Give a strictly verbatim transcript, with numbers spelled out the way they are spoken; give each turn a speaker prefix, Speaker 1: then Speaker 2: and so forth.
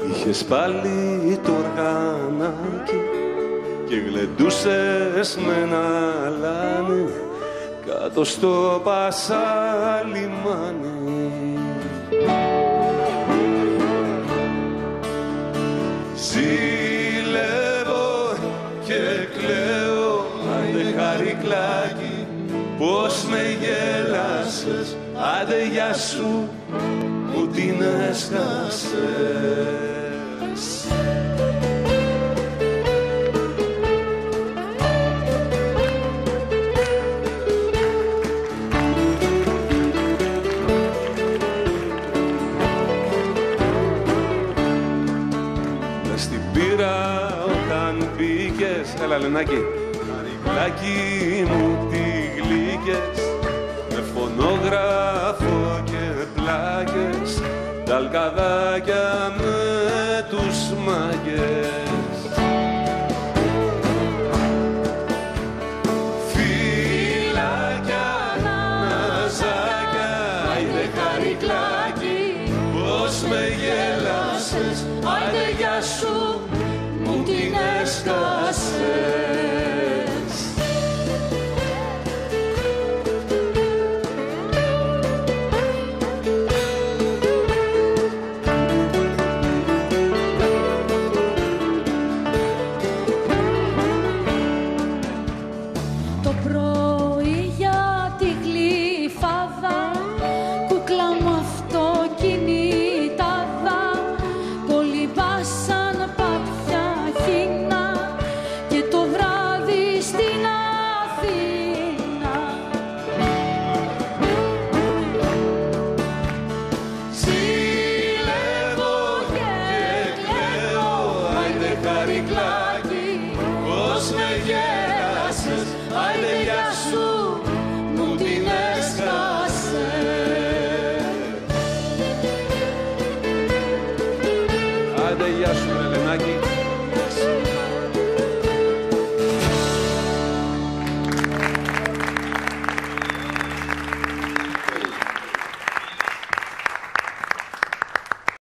Speaker 1: Είχες πάλι το οργανάκι και γλεντούσες με ένα αλάνι κάτω στο Πασαλιμάνι. Ζηλεύω και κλαίω, άντε χαρικλάκι, πως με γέλασες, άντε γεια σου, μου την έσκασες. Μες στην πύρα όταν μπήκες, έλα Λενάκη, χαρικλάκι μου τι γλύκες, με φωνόγραφο και πλάκες, τα αλκαδάκια με τους μάγκες. Φυλάκια, ναζάκια, άιντε χαρικλάκι, πως με γέλασες, άιντε γεια σου, μου την έσκασες. Γεια σου, Ελενάκη.